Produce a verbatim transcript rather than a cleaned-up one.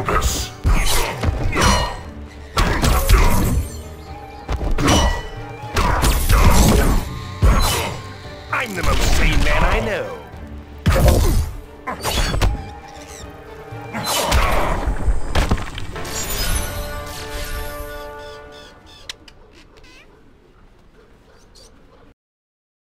this. I'm the most sane man I know.